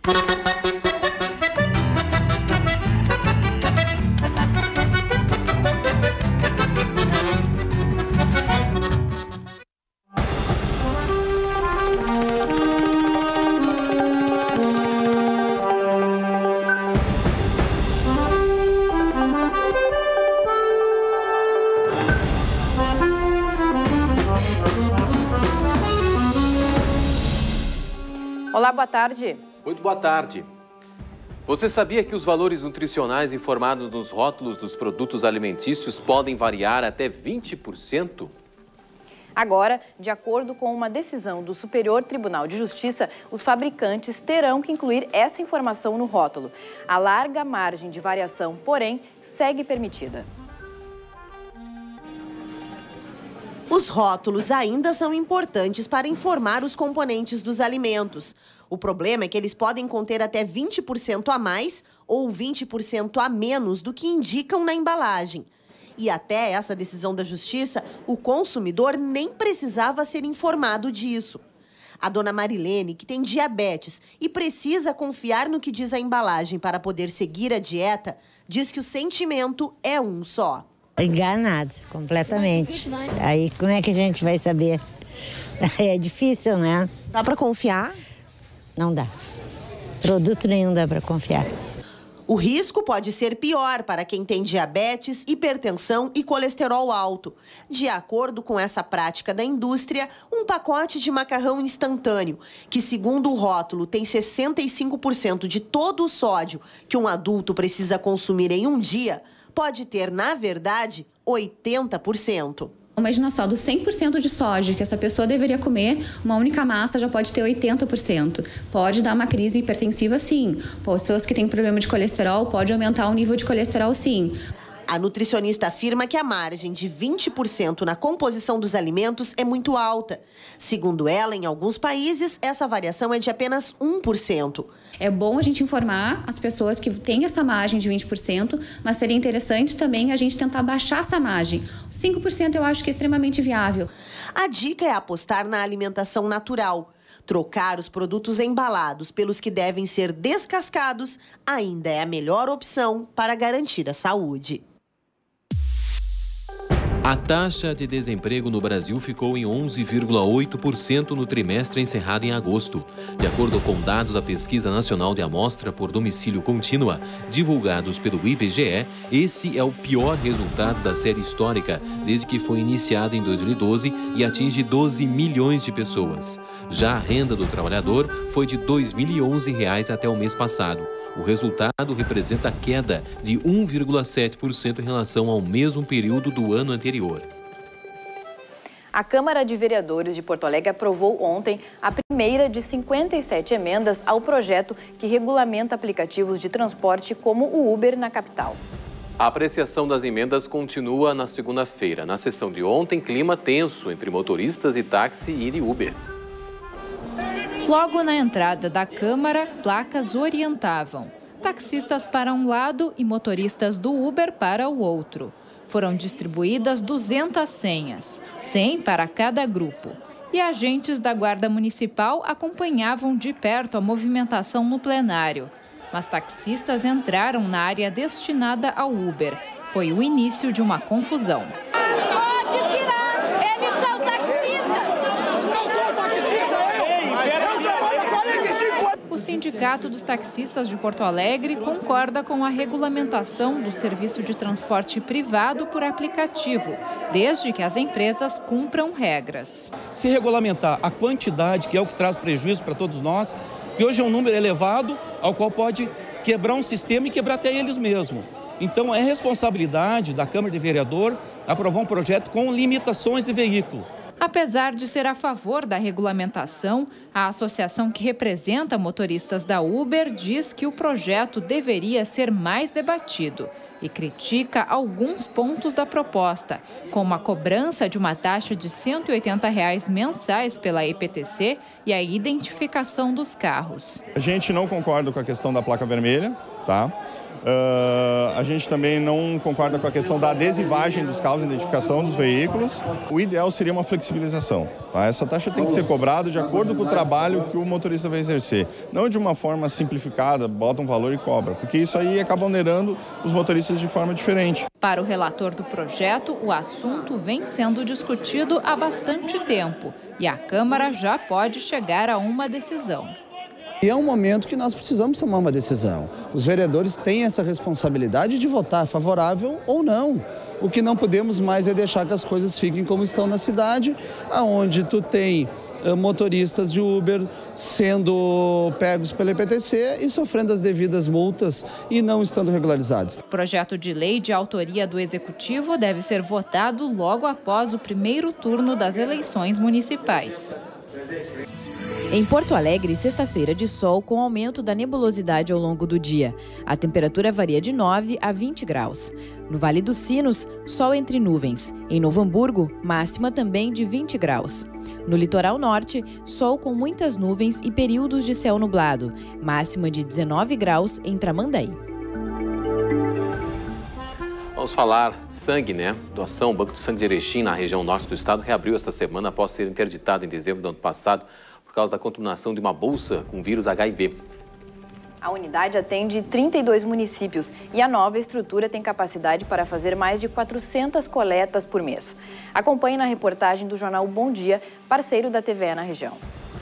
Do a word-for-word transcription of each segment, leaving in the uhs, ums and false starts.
Olá, boa tarde. Muito boa tarde. Você sabia que os valores nutricionais informados nos rótulos dos produtos alimentícios podem variar até vinte por cento? Agora, de acordo com uma decisão do Superior Tribunal de Justiça, os fabricantes terão que incluir essa informação no rótulo. A larga margem de variação, porém, segue permitida. Os rótulos ainda são importantes para informar os componentes dos alimentos. O problema é que eles podem conter até vinte por cento a mais ou vinte por cento a menos do que indicam na embalagem. E até essa decisão da Justiça, o consumidor nem precisava ser informado disso. A dona Marilene, que tem diabetes e precisa confiar no que diz a embalagem para poder seguir a dieta, diz que o sentimento é um só. Enganado, completamente. Aí como é que a gente vai saber? É difícil, né? Dá para confiar? Não dá. Produto nenhum dá para confiar. O risco pode ser pior para quem tem diabetes, hipertensão e colesterol alto. De acordo com essa prática da indústria, um pacote de macarrão instantâneo, que segundo o rótulo tem sessenta e cinco por cento de todo o sódio que um adulto precisa consumir em um dia, pode ter, na verdade, oitenta por cento. Imagina só, dos cem por cento de sódio que essa pessoa deveria comer, uma única massa já pode ter oitenta por cento. Pode dar uma crise hipertensiva, sim. Pessoas que têm problema de colesterol, pode aumentar o nível de colesterol, sim. A nutricionista afirma que a margem de vinte por cento na composição dos alimentos é muito alta. Segundo ela, em alguns países, essa variação é de apenas um por cento. É bom a gente informar as pessoas que têm essa margem de vinte por cento, mas seria interessante também a gente tentar baixar essa margem. cinco por cento eu acho que é extremamente viável. A dica é apostar na alimentação natural. Trocar os produtos embalados pelos que devem ser descascados ainda é a melhor opção para garantir a saúde. A taxa de desemprego no Brasil ficou em onze vírgula oito por cento no trimestre encerrado em agosto. De acordo com dados da Pesquisa Nacional de Amostra por Domicílio Contínua, divulgados pelo I B G E, esse é o pior resultado da série histórica, desde que foi iniciado em dois mil e doze e atinge doze milhões de pessoas. Já a renda do trabalhador foi de dois mil e onze reais até o mês passado. O resultado representa a queda de um vírgula sete por cento em relação ao mesmo período do ano anterior. A Câmara de Vereadores de Porto Alegre aprovou ontem a primeira de cinquenta e sete emendas ao projeto que regulamenta aplicativos de transporte como o Uber na capital. A apreciação das emendas continua na segunda-feira. Na sessão de ontem, clima tenso entre motoristas e táxi e Uber. Logo na entrada da Câmara, placas orientavam. Taxistas para um lado e motoristas do Uber para o outro. Foram distribuídas duzentas senhas, cem para cada grupo. E agentes da Guarda Municipal acompanhavam de perto a movimentação no plenário. Mas taxistas entraram na área destinada ao Uber. Foi o início de uma confusão. Pode tirar! Eles são taxistas! O Sindicato dos Taxistas de Porto Alegre concorda com a regulamentação do serviço de transporte privado por aplicativo, desde que as empresas cumpram regras. Se regulamentar a quantidade, que é o que traz prejuízo para todos nós, que hoje é um número elevado, ao qual pode quebrar um sistema e quebrar até eles mesmos. Então, é responsabilidade da Câmara de Vereador aprovar um projeto com limitações de veículo. Apesar de ser a favor da regulamentação, a associação que representa motoristas da Uber diz que o projeto deveria ser mais debatido e critica alguns pontos da proposta, como a cobrança de uma taxa de cento e oitenta reais mensais pela E P T C e e a identificação dos carros. A gente não concorda com a questão da placa vermelha, tá? Uh, a gente também não concorda com a questão da adesivagem dos carros, identificação dos veículos. O ideal seria uma flexibilização. Tá? Essa taxa tem que ser cobrada de acordo com o trabalho que o motorista vai exercer. Não de uma forma simplificada, bota um valor e cobra, porque isso aí acaba onerando os motoristas de forma diferente. Para o relator do projeto, o assunto vem sendo discutido há bastante tempo e a Câmara já pode chegar a uma decisão. E é um momento que nós precisamos tomar uma decisão. Os vereadores têm essa responsabilidade de votar favorável ou não. O que não podemos mais é deixar que as coisas fiquem como estão na cidade, onde tu tem uh, motoristas de Uber sendo pegos pela I P T C e sofrendo as devidas multas e não estando regularizados. O projeto de lei de autoria do Executivo deve ser votado logo após o primeiro turno das eleições municipais. Em Porto Alegre, sexta-feira de sol com aumento da nebulosidade ao longo do dia. A temperatura varia de nove a vinte graus. No Vale dos Sinos, sol entre nuvens. Em Novo Hamburgo, máxima também de vinte graus. No litoral norte, sol com muitas nuvens e períodos de céu nublado. Máxima de dezenove graus em Tramandaí. Vamos falar de sangue, né? Doação. O Banco de Sangue de Erechim, na região norte do estado, reabriu esta semana após ser interditado em dezembro do ano passado por causa da contaminação de uma bolsa com vírus H I V. A unidade atende trinta e dois municípios e a nova estrutura tem capacidade para fazer mais de quatrocentas coletas por mês. Acompanhe na reportagem do jornal Bom Dia, parceiro da T V E na região.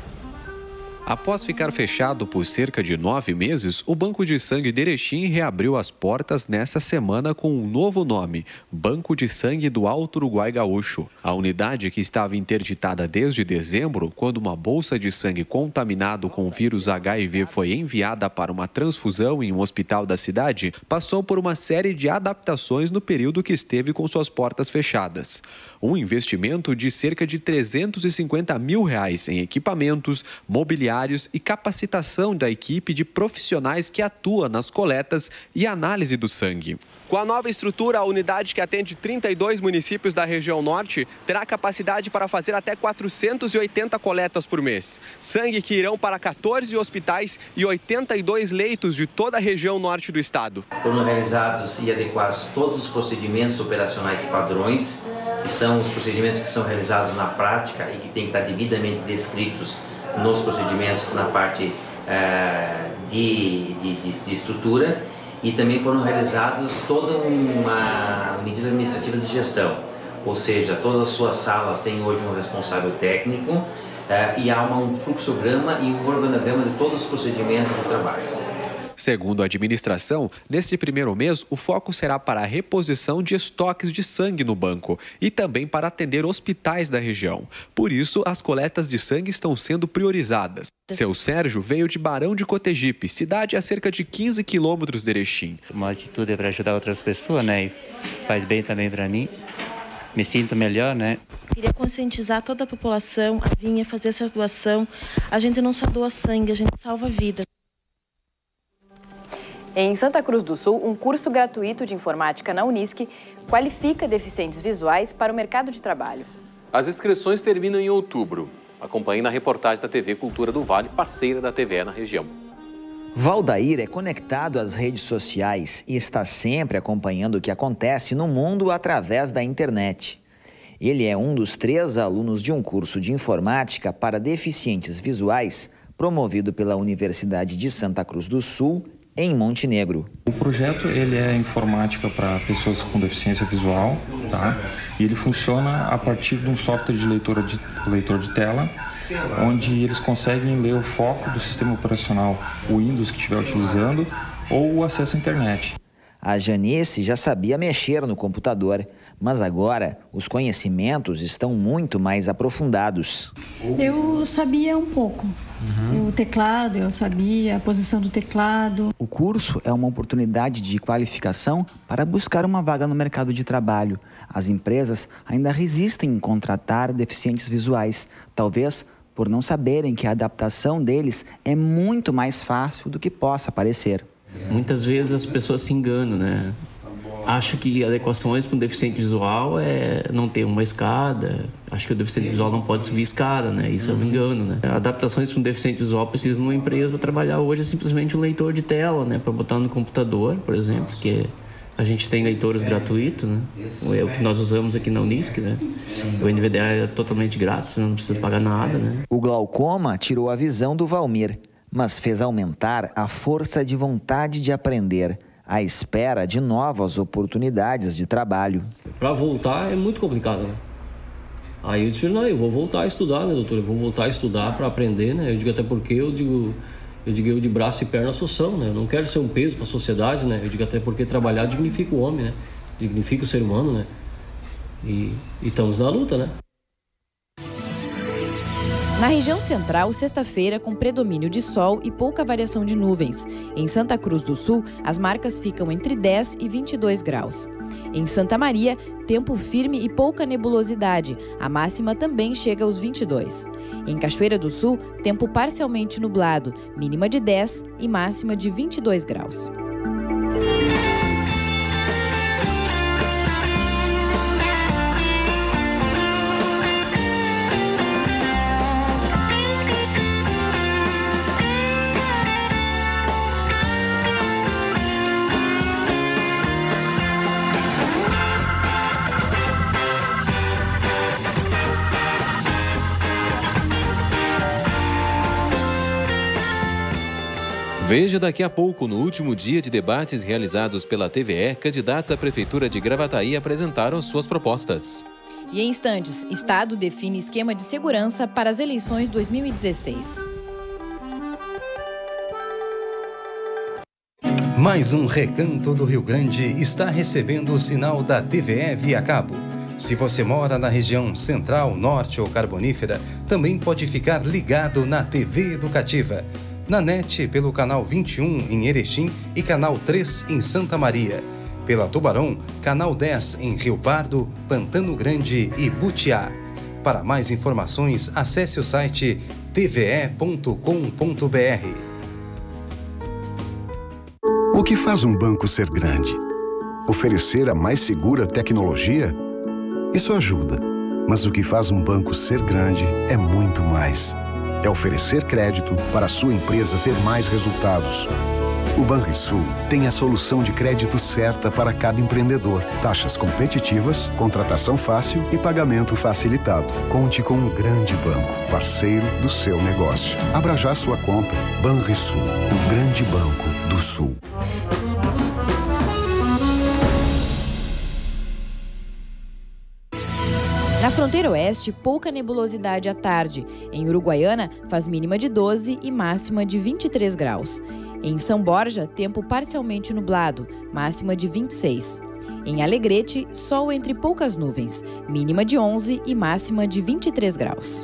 Após ficar fechado por cerca de nove meses, o Banco de Sangue de Erechim reabriu as portas nesta semana com um novo nome, Banco de Sangue do Alto Uruguai Gaúcho. A unidade, que estava interditada desde dezembro, quando uma bolsa de sangue contaminado com o vírus H I V foi enviada para uma transfusão em um hospital da cidade, passou por uma série de adaptações no período que esteve com suas portas fechadas. Um investimento de cerca de trezentos e cinquenta mil reais em equipamentos, mobiliários e capacitação da equipe de profissionais que atua nas coletas e análise do sangue. Com a nova estrutura, a unidade, que atende trinta e dois municípios da região norte, terá capacidade para fazer até quatrocentas e oitenta coletas por mês. Sangue que irão para quatorze hospitais e oitenta e dois leitos de toda a região norte do estado. Foram realizados e adequados todos os procedimentos operacionais padrões, que são os procedimentos que são realizados na prática e que têm que estar devidamente descritos nos procedimentos na parte eh, de, de, de, de estrutura. E também foram realizados toda uma medidas administrativas de gestão, ou seja, todas as suas salas têm hoje um responsável técnico uh, e há uma, um fluxograma e um organograma de todos os procedimentos do trabalho. Segundo a administração, neste primeiro mês, o foco será para a reposição de estoques de sangue no banco e também para atender hospitais da região. Por isso, as coletas de sangue estão sendo priorizadas. Seu Sérgio veio de Barão de Cotegipe, cidade a cerca de quinze quilômetros de Erechim. Uma atitude é para ajudar outras pessoas, né? E faz bem também para mim. Me sinto melhor, né? Queria conscientizar toda a população a vir fazer essa doação. A gente não só doa sangue, a gente salva vidas. Em Santa Cruz do Sul, um curso gratuito de informática na Unisc qualifica deficientes visuais para o mercado de trabalho. As inscrições terminam em outubro. Acompanhe na reportagem da T V Cultura do Vale, parceira da T V E na região. Valdair é conectado às redes sociais e está sempre acompanhando o que acontece no mundo através da internet. Ele é um dos três alunos de um curso de informática para deficientes visuais, promovido pela Universidade de Santa Cruz do Sul, em Montenegro. O projeto ele é informática para pessoas com deficiência visual, tá? E ele funciona a partir de um software de leitor de, leitor de tela, onde eles conseguem ler o foco do sistema operacional, o Windows que estiver utilizando, ou o acesso à internet. A Janice já sabia mexer no computador, mas agora os conhecimentos estão muito mais aprofundados. Eu sabia um pouco. Uhum. O teclado, eu sabia a posição do teclado. O curso é uma oportunidade de qualificação para buscar uma vaga no mercado de trabalho. As empresas ainda resistem em contratar deficientes visuais, talvez por não saberem que a adaptação deles é muito mais fácil do que possa parecer. Muitas vezes as pessoas se enganam, né? Acho que adequações para um deficiente visual é não ter uma escada. Acho que o deficiente visual não pode subir escada, né? Isso é um engano, né? Adaptações para um deficiente visual precisa de uma empresa para trabalhar hoje é simplesmente um leitor de tela, né? Para botar no computador, por exemplo, que a gente tem leitores gratuitos, né? É o que nós usamos aqui na Unisc, né? O N V D A é totalmente grátis, não precisa pagar nada, né? O glaucoma tirou a visão do Valmir, mas fez aumentar a força de vontade de aprender, à espera de novas oportunidades de trabalho. Para voltar é muito complicado, né? Aí eu disse, não, eu vou voltar a estudar, né, doutor? Eu vou voltar a estudar para aprender, né? Eu digo até porque eu digo, eu digo eu de braço e perna sou são, né? Eu não quero ser um peso para a sociedade, né? Eu digo até porque trabalhar dignifica o homem, né? Dignifica o ser humano, né? E, e estamos na luta, né? Na região central, sexta-feira, com predomínio de sol e pouca variação de nuvens. Em Santa Cruz do Sul, as marcas ficam entre dez e vinte e dois graus. Em Santa Maria, tempo firme e pouca nebulosidade. A máxima também chega aos vinte e dois. Em Cachoeira do Sul, tempo parcialmente nublado, mínima de dez e máxima de vinte e dois graus. Veja daqui a pouco, no último dia de debates realizados pela T V E, candidatos à Prefeitura de Gravataí apresentaram suas propostas. E em instantes, Estado define esquema de segurança para as eleições dois mil e dezesseis. Mais um recanto do Rio Grande está recebendo o sinal da T V E via cabo. Se você mora na região central, norte ou carbonífera, também pode ficar ligado na T V Educativa. Na net, pelo canal vinte e um em Erechim e canal três em Santa Maria. Pela Tubarão, canal dez em Rio Pardo, Pantano Grande e Butiá. Para mais informações, acesse o site t v e ponto com ponto b r. O que faz um banco ser grande? Oferecer a mais segura tecnologia? Isso ajuda. Mas o que faz um banco ser grande é muito mais. É oferecer crédito para a sua empresa ter mais resultados. O Banrisul tem a solução de crédito certa para cada empreendedor. Taxas competitivas, contratação fácil e pagamento facilitado. Conte com um grande banco, parceiro do seu negócio. Abra já sua conta. Banrisul, o grande banco do Sul. Na fronteira oeste, pouca nebulosidade à tarde. Em Uruguaiana, faz mínima de doze e máxima de vinte e três graus. Em São Borja, tempo parcialmente nublado, máxima de vinte e seis. Em Alegrete, sol entre poucas nuvens, mínima de onze e máxima de vinte e três graus.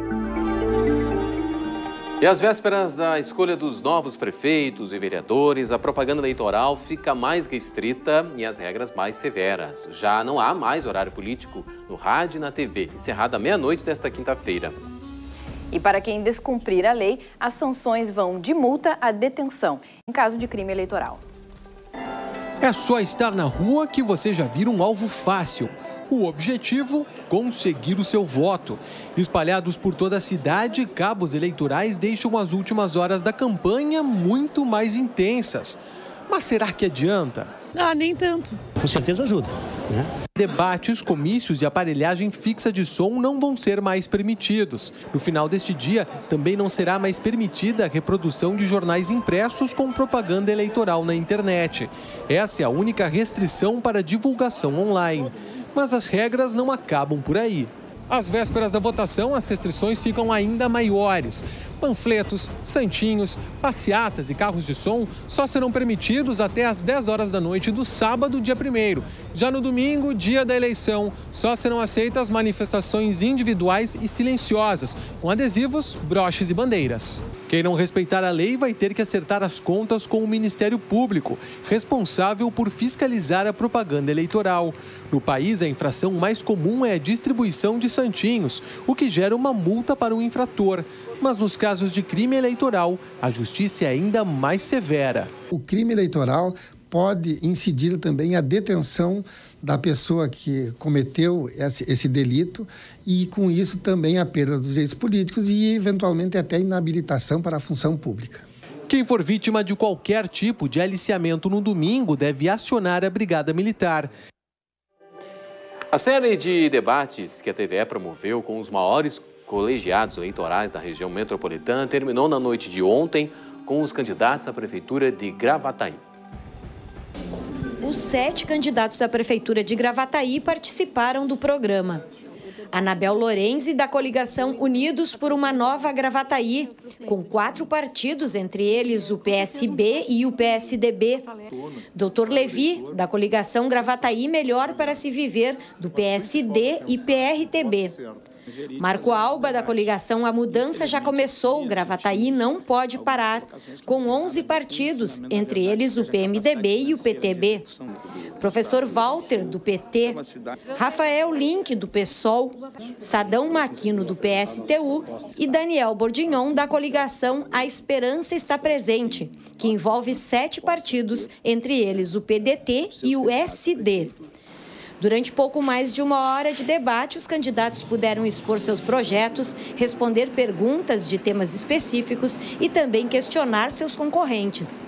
E às vésperas da escolha dos novos prefeitos e vereadores, a propaganda eleitoral fica mais restrita e as regras mais severas. Já não há mais horário político no rádio e na T V, encerrada à meia-noite desta quinta-feira. E para quem descumprir a lei, as sanções vão de multa a detenção, em caso de crime eleitoral. É só estar na rua que você já vira um alvo fácil. O objetivo, conseguir o seu voto. Espalhados por toda a cidade, cabos eleitorais deixam as últimas horas da campanha muito mais intensas. Mas será que adianta? Ah, nem tanto. Com certeza ajuda, né? Debates, comícios e aparelhagem fixa de som não vão ser mais permitidos. No final deste dia, também não será mais permitida a reprodução de jornais impressos com propaganda eleitoral na internet. Essa é a única restrição para divulgação online. Mas as regras não acabam por aí. Às vésperas da votação, as restrições ficam ainda maiores. Panfletos, santinhos, passeatas e carros de som só serão permitidos até às dez horas da noite do sábado, dia primeiro. Já no domingo, dia da eleição, só serão aceitas manifestações individuais e silenciosas, com adesivos, broches e bandeiras. Quem não respeitar a lei vai ter que acertar as contas com o Ministério Público, responsável por fiscalizar a propaganda eleitoral. No país, a infração mais comum é a distribuição de santinhos, o que gera uma multa para o infrator. Mas nos casos de crime eleitoral, a justiça é ainda mais severa. O crime eleitoral pode incidir também a detenção da pessoa que cometeu esse, esse delito e, com isso, também a perda dos direitos políticos e, eventualmente, até a inabilitação para a função pública. Quem for vítima de qualquer tipo de aliciamento no domingo deve acionar a Brigada Militar. A série de debates que a T V E promoveu com os maiores colegiados eleitorais da região metropolitana terminou na noite de ontem com os candidatos à Prefeitura de Gravataí. Os sete candidatos à Prefeitura de Gravataí participaram do programa. Anabel Lorenzi, da coligação Unidos por uma Nova Gravataí, com quatro partidos, entre eles o P S B e o P S D B. doutor Levi, da coligação Gravataí Melhor para se Viver, do P S D e P R T B. Marco Alba, da coligação A Mudança Já Começou, Gravataí Não Pode Parar, com onze partidos, entre eles o P M D B e o P T B. Professor Walter, do P T, Rafael Link, do PSOL, Sadão Maquino, do P S T U e Daniel Bordignon, da coligação A Esperança Está Presente, que envolve sete partidos, entre eles o P D T e o S D. Durante pouco mais de uma hora de debate, os candidatos puderam expor seus projetos, responder perguntas de temas específicos e também questionar seus concorrentes.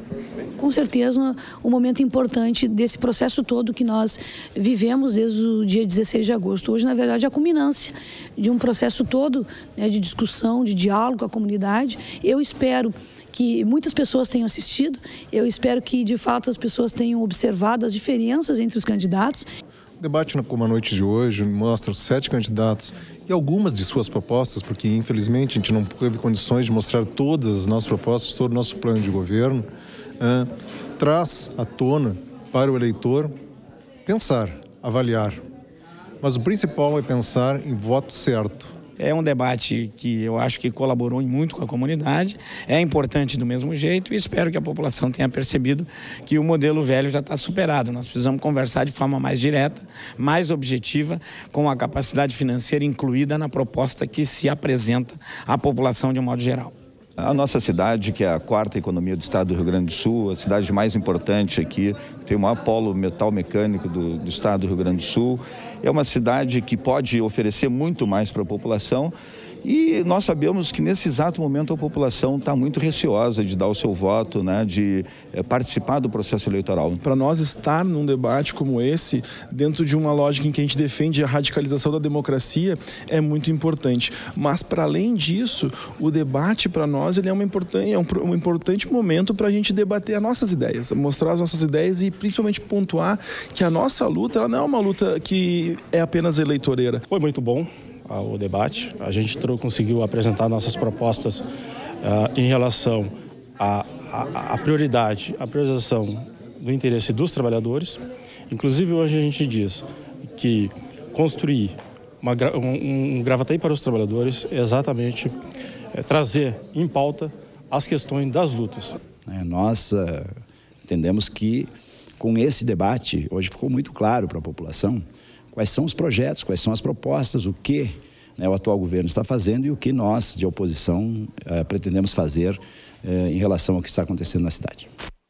Com certeza, um momento importante desse processo todo que nós vivemos desde o dia dezesseis de agosto. Hoje, na verdade, é a culminância de um processo todo, né, de discussão, de diálogo com a comunidade. Eu espero que muitas pessoas tenham assistido, eu espero que, de fato, as pessoas tenham observado as diferenças entre os candidatos. O debate como a noite de hoje mostra os sete candidatos e algumas de suas propostas, porque, infelizmente, a gente não teve condições de mostrar todas as nossas propostas, todo o nosso plano de governo, é, traz à tona para o eleitor pensar, avaliar. Mas o principal é pensar em voto certo. É um debate que eu acho que colaborou muito com a comunidade, é importante do mesmo jeito e espero que a população tenha percebido que o modelo velho já está superado. Nós precisamos conversar de forma mais direta, mais objetiva, com a capacidade financeira incluída na proposta que se apresenta à população de um modo geral. A nossa cidade, que é a quarta economia do estado do Rio Grande do Sul, a cidade mais importante aqui, tem o maior polo metal mecânico do, do estado do Rio Grande do Sul, é uma cidade que pode oferecer muito mais para a população e nós sabemos que nesse exato momento a população está muito receosa de dar o seu voto, né, de é, participar do processo eleitoral. Para nós estar num debate como esse, dentro de uma lógica em que a gente defende a radicalização da democracia, é muito importante. Mas para além disso, o debate para nós ele é, uma importante, é um, um importante momento para a gente debater as nossas ideias, mostrar as nossas ideias e principalmente pontuar que a nossa luta ela não é uma luta que é apenas eleitoreira. Foi muito bom o debate, a gente conseguiu apresentar nossas propostas uh, em relação à, à, à prioridade, à priorização do interesse dos trabalhadores. Inclusive hoje a gente diz que construir uma, um, um Gravataí para os trabalhadores é exatamente é, trazer em pauta as questões das lutas. É, nós uh, entendemos que com esse debate hoje ficou muito claro para a população quais são os projetos, quais são as propostas, o que, né, o atual governo está fazendo e o que nós, de oposição, eh, pretendemos fazer eh, em relação ao que está acontecendo na cidade.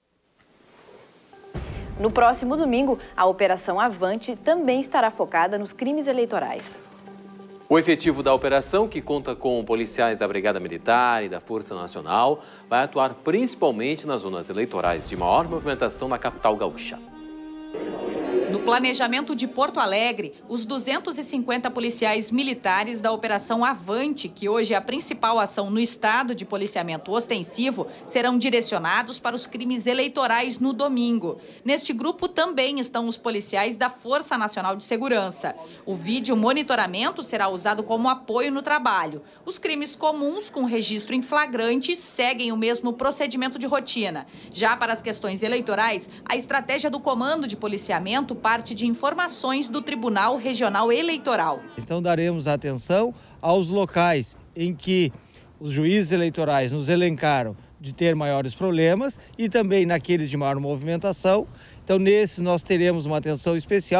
No próximo domingo, a Operação Avante também estará focada nos crimes eleitorais. O efetivo da operação, que conta com policiais da Brigada Militar e da Força Nacional, vai atuar principalmente nas zonas eleitorais de maior movimentação na capital gaúcha. No planejamento de Porto Alegre, os duzentos e cinquenta policiais militares da Operação Avante, que hoje é a principal ação no estado de policiamento ostensivo, serão direcionados para os crimes eleitorais no domingo. Neste grupo também estão os policiais da Força Nacional de Segurança. O vídeo monitoramento será usado como apoio no trabalho. Os crimes comuns com registro em flagrante seguem o mesmo procedimento de rotina. Já para as questões eleitorais, a estratégia do Comando de Policiamento parte de informações do Tribunal Regional Eleitoral. Então daremos atenção aos locais em que os juízes eleitorais nos elencaram de ter maiores problemas e também naqueles de maior movimentação. Então nesses nós teremos uma atenção especial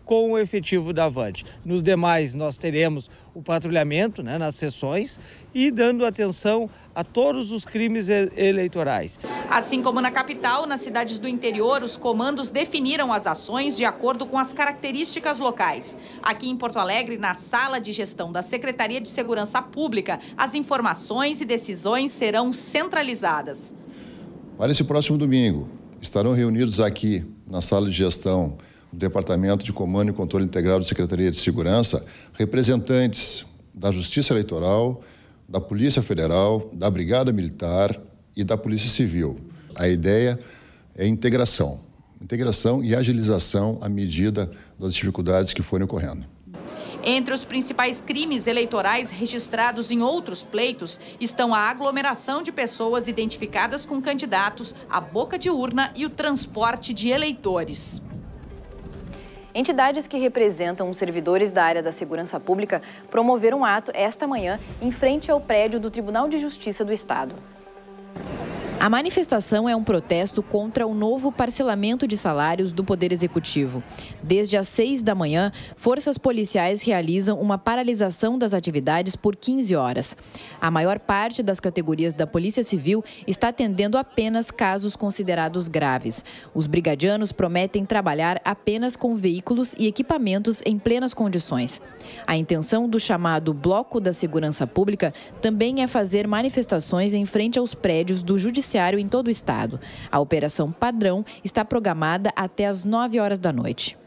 com o efetivo da Avante. Nos demais, nós teremos o patrulhamento, né, nas sessões e dando atenção a todos os crimes eleitorais. Assim como na capital, nas cidades do interior, os comandos definiram as ações de acordo com as características locais. Aqui em Porto Alegre, na sala de gestão da Secretaria de Segurança Pública, as informações e decisões serão centralizadas. Para esse próximo domingo, estarão reunidos aqui na sala de gestão do Departamento de Comando e Controle Integrado da Secretaria de Segurança, representantes da Justiça Eleitoral, da Polícia Federal, da Brigada Militar e da Polícia Civil. A ideia é integração, integração e agilização à medida das dificuldades que forem ocorrendo. Entre os principais crimes eleitorais registrados em outros pleitos estão a aglomeração de pessoas identificadas com candidatos, a boca de urna e o transporte de eleitores. Entidades que representam os servidores da área da segurança pública promoveram um ato esta manhã em frente ao prédio do Tribunal de Justiça do Estado. A manifestação é um protesto contra o novo parcelamento de salários do Poder Executivo. Desde as seis da manhã, forças policiais realizam uma paralisação das atividades por quinze horas. A maior parte das categorias da Polícia Civil está atendendo apenas casos considerados graves. Os brigadianos prometem trabalhar apenas com veículos e equipamentos em plenas condições. A intenção do chamado Bloco da Segurança Pública também é fazer manifestações em frente aos prédios do Judiciário em todo o estado. A operação padrão está programada até às nove horas da noite.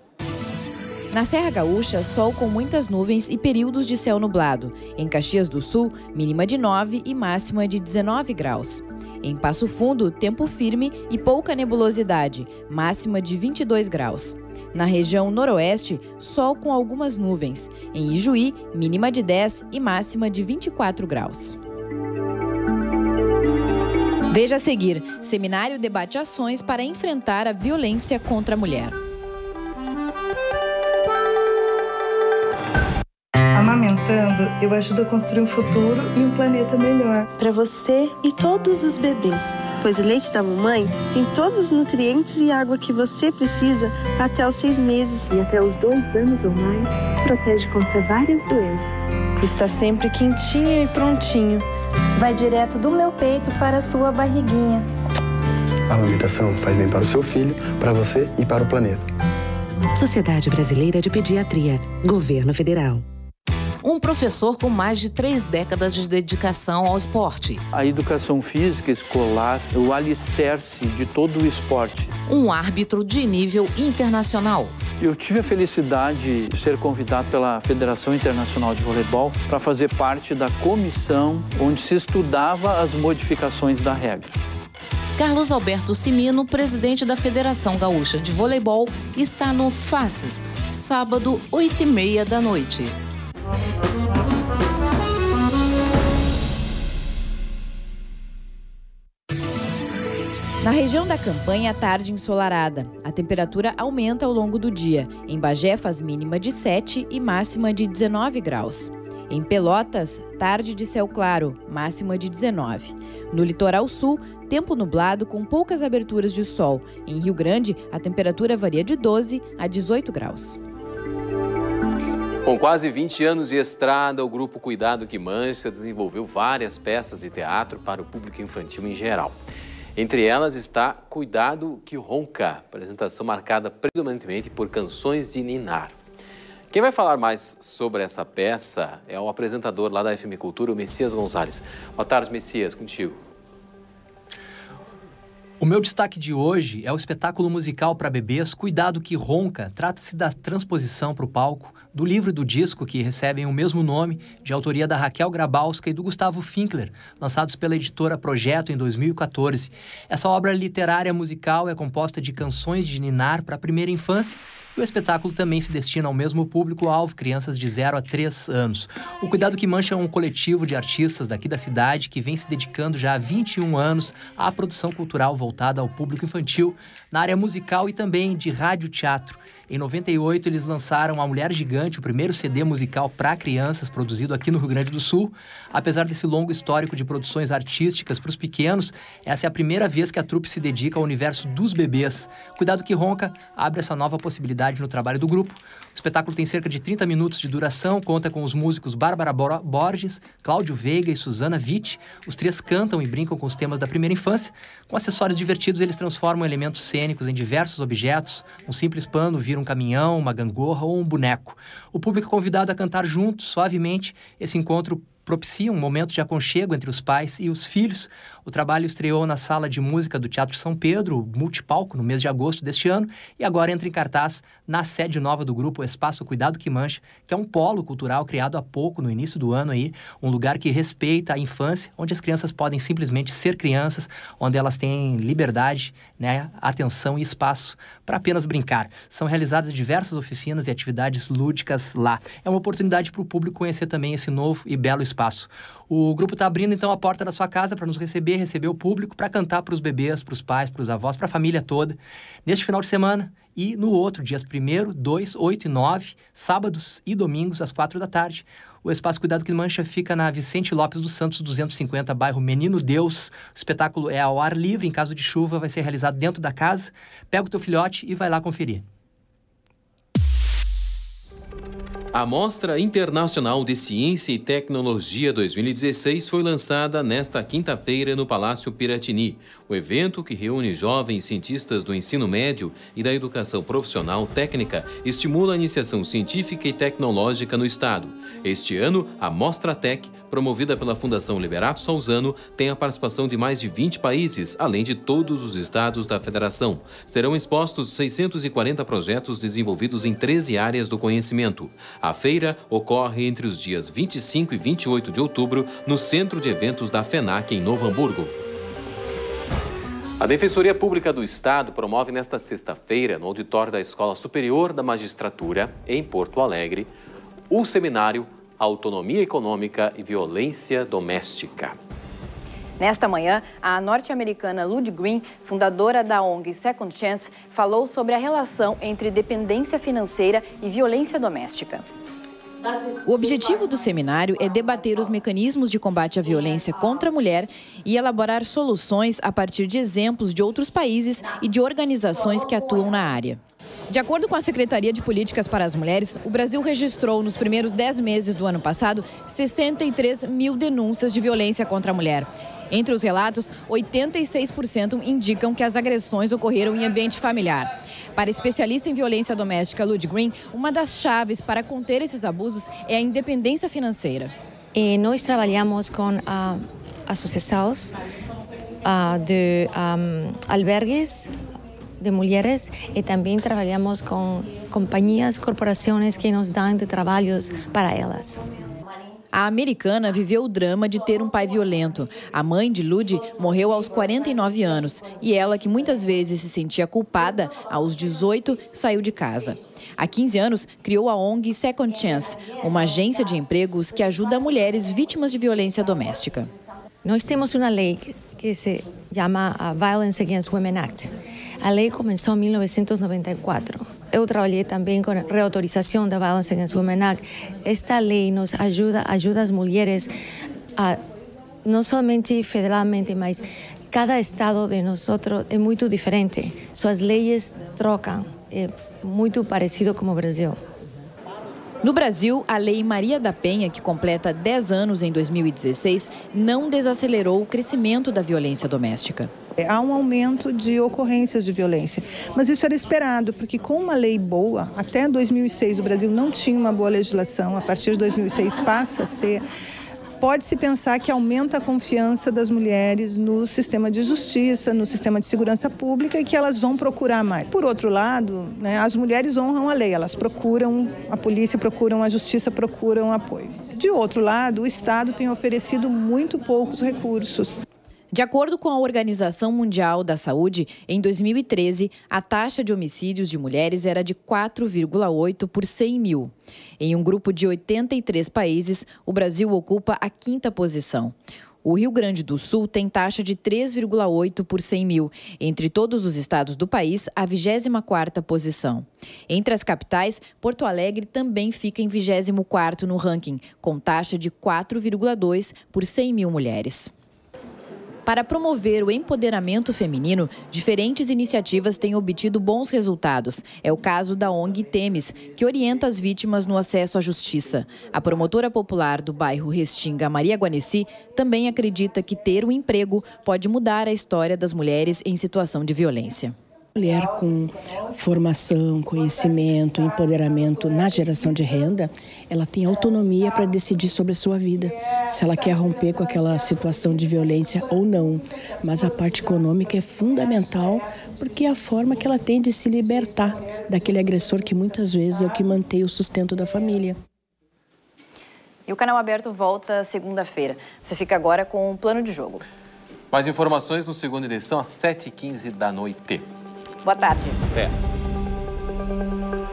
Na Serra Gaúcha, sol com muitas nuvens e períodos de céu nublado. Em Caxias do Sul, mínima de nove e máxima de dezenove graus. Em Passo Fundo, tempo firme e pouca nebulosidade, máxima de vinte e dois graus. Na região noroeste, sol com algumas nuvens. Em Ijuí, mínima de dez e máxima de vinte e quatro graus. Veja a seguir, seminário debate ações para enfrentar a violência contra a mulher. Amamentando, eu ajudo a construir um futuro e um planeta melhor. Para você e todos os bebês, pois o leite da mamãe tem todos os nutrientes e água que você precisa até os seis meses. E até os dois anos ou mais, protege contra várias doenças. Está sempre quentinho e prontinho. Vai direto do meu peito para a sua barriguinha. A amamentação faz bem para o seu filho, para você e para o planeta. Sociedade Brasileira de Pediatria. Governo Federal. Um professor com mais de três décadas de dedicação ao esporte. A educação física escolar é o alicerce de todo o esporte. Um árbitro de nível internacional. Eu tive a felicidade de ser convidado pela Federação Internacional de Voleibol para fazer parte da comissão onde se estudava as modificações da regra. Carlos Alberto Cimino, presidente da Federação Gaúcha de Voleibol, está no Faces, sábado, oito e meia da noite. Na região da Campanha, tarde ensolarada. A temperatura aumenta ao longo do dia. Em Bagé faz mínima de sete e máxima de dezenove graus. Em Pelotas, tarde de céu claro, máxima de dezenove. No litoral sul, tempo nublado com poucas aberturas de sol. Em Rio Grande, a temperatura varia de doze a dezoito graus. Com quase vinte anos de estrada, o Grupo Cuidado que Mancha desenvolveu várias peças de teatro para o público infantil em geral. Entre elas está Cuidado que Ronca, apresentação marcada predominantemente por canções de ninar. Quem vai falar mais sobre essa peça é o apresentador lá da F M Cultura, o Messias Gonzalez. Boa tarde, Messias, contigo. O meu destaque de hoje é o espetáculo musical para bebês Cuidado que Ronca. Trata-se da transposição para o palco do livro e do disco que recebem o mesmo nome, de autoria da Raquel Grabowska e do Gustavo Finkler, lançados pela editora Projeto em dois mil e quatorze. Essa obra literária musical é composta de canções de ninar para a primeira infância e o espetáculo também se destina ao mesmo público-alvo, crianças de zero a três anos. O Cuidado que Mancha é um coletivo de artistas daqui da cidade que vem se dedicando já há vinte e um anos à produção cultural voltada ao público infantil, na área musical e também de rádio-teatro. Em noventa e oito, eles lançaram A Mulher Gigante, o primeiro C D musical para crianças produzido aqui no Rio Grande do Sul. Apesar desse longo histórico de produções artísticas para os pequenos, essa é a primeira vez que a trupe se dedica ao universo dos bebês. Cuidado que Ronca abre essa nova possibilidade continuidade no trabalho do grupo. O espetáculo tem cerca de trinta minutos de duração, conta com os músicos Bárbara Borges, Cláudio Veiga e Suzana Witt. Os três cantam e brincam com os temas da primeira infância. Com acessórios divertidos, eles transformam elementos cênicos em diversos objetos. Um simples pano vira um caminhão, uma gangorra ou um boneco. O público é convidado a cantar junto, suavemente. Esse encontro propicia um momento de aconchego entre os pais e os filhos. O trabalho estreou na Sala de Música do Teatro São Pedro, multipalco, no mês de agosto deste ano, e agora entra em cartaz na sede nova do grupo, o Espaço Cuidado que Mancha, que é um polo cultural criado há pouco, no início do ano aí, um lugar que respeita a infância, onde as crianças podem simplesmente ser crianças, onde elas têm liberdade, né, atenção e espaço para apenas brincar. São realizadas diversas oficinas e atividades lúdicas lá. É uma oportunidade para o público conhecer também esse novo e belo espaço. Espaço. O grupo está abrindo, então, a porta da sua casa para nos receber, receber o público, para cantar para os bebês, para os pais, para os avós, para a família toda, neste final de semana e no outro, dias primeiro, dois, oito e nove, sábados e domingos, às quatro da tarde. O Espaço Cuidado que Mancha fica na Vicente Lopes dos Santos, duzentos e cinquenta, bairro Menino Deus. O espetáculo é ao ar livre, em caso de chuva, vai ser realizado dentro da casa. Pega o teu filhote e vai lá conferir. A Mostra Internacional de Ciência e Tecnologia dois mil e dezesseis foi lançada nesta quinta-feira no Palácio Piratini. O evento, que reúne jovens cientistas do ensino médio e da educação profissional técnica, estimula a iniciação científica e tecnológica no Estado. Este ano, a Mostra Tech, promovida pela Fundação Liberato Salzano, tem a participação de mais de vinte países, além de todos os estados da Federação. Serão expostos seiscentos e quarenta projetos desenvolvidos em treze áreas do conhecimento. A feira ocorre entre os dias vinte e cinco e vinte e oito de outubro no Centro de Eventos da FENAC, em Novo Hamburgo. A Defensoria Pública do Estado promove nesta sexta-feira, no auditório da Escola Superior da Magistratura, em Porto Alegre, o seminário Autonomia Econômica e Violência Doméstica. Nesta manhã, a norte-americana Lud Green, fundadora da O N G Second Chance, falou sobre a relação entre dependência financeira e violência doméstica. O objetivo do seminário é debater os mecanismos de combate à violência contra a mulher e elaborar soluções a partir de exemplos de outros países e de organizações que atuam na área. De acordo com a Secretaria de Políticas para as Mulheres, o Brasil registrou nos primeiros dez meses do ano passado sessenta e três mil denúncias de violência contra a mulher. Entre os relatos, oitenta e seis por cento indicam que as agressões ocorreram em ambiente familiar. Para a especialista em violência doméstica Lud Green, uma das chaves para conter esses abusos é a independência financeira. E nós trabalhamos com uh, associações uh, de um, albergues de mulheres e também trabalhamos com companhias, corporações que nos dão de trabalhos para elas. A americana viveu o drama de ter um pai violento. A mãe de Lud morreu aos quarenta e nove anos e ela, que muitas vezes se sentia culpada, aos dezoito saiu de casa. Há quinze anos, criou a O N G Second Chance, uma agência de empregos que ajuda mulheres vítimas de violência doméstica. Nós temos uma lei que se chama a Violence Against Women Act. A lei começou em mil novecentos e noventa e quatro. Eu trabalhei também com a reautorização da Violence Against Women Act. Esta lei nos ajuda, ajuda as mulheres, a, não somente federalmente, mas cada estado de nós é muito diferente. Suas leis trocam, é muito parecido com o Brasil. No Brasil, a Lei Maria da Penha, que completa dez anos em dois mil e dezesseis, não desacelerou o crescimento da violência doméstica. Há um aumento de ocorrências de violência, mas isso era esperado, porque com uma lei boa, até dois mil e seis o Brasil não tinha uma boa legislação, a partir de dois mil e seis passa a ser... Pode-se pensar que aumenta a confiança das mulheres no sistema de justiça, no sistema de segurança pública e que elas vão procurar mais. Por outro lado, né, as mulheres honram a lei, elas procuram, a polícia procuram, a justiça procuram apoio. De outro lado, o Estado tem oferecido muito poucos recursos. De acordo com a Organização Mundial da Saúde, em dois mil e treze, a taxa de homicídios de mulheres era de quatro vírgula oito por cem mil. Em um grupo de oitenta e três países, o Brasil ocupa a quinta posição. O Rio Grande do Sul tem taxa de três vírgula oito por cem mil. Entre todos os estados do país, a vigésima quarta posição. Entre as capitais, Porto Alegre também fica em vigésimo quarto no ranking, com taxa de quatro vírgula dois por cem mil mulheres. Para promover o empoderamento feminino, diferentes iniciativas têm obtido bons resultados. É o caso da O N G Temes, que orienta as vítimas no acesso à justiça. A promotora popular do bairro Restinga, Maria Guaneci, também acredita que ter um emprego pode mudar a história das mulheres em situação de violência. Mulher com formação, conhecimento, empoderamento na geração de renda, ela tem autonomia para decidir sobre a sua vida, se ela quer romper com aquela situação de violência ou não. Mas a parte econômica é fundamental porque é a forma que ela tem de se libertar daquele agressor que muitas vezes é o que mantém o sustento da família. E o Canal Aberto volta segunda-feira. Você fica agora com o plano de jogo. Mais informações no Segunda Edição às sete e quinze da noite. Boa tarde. Até.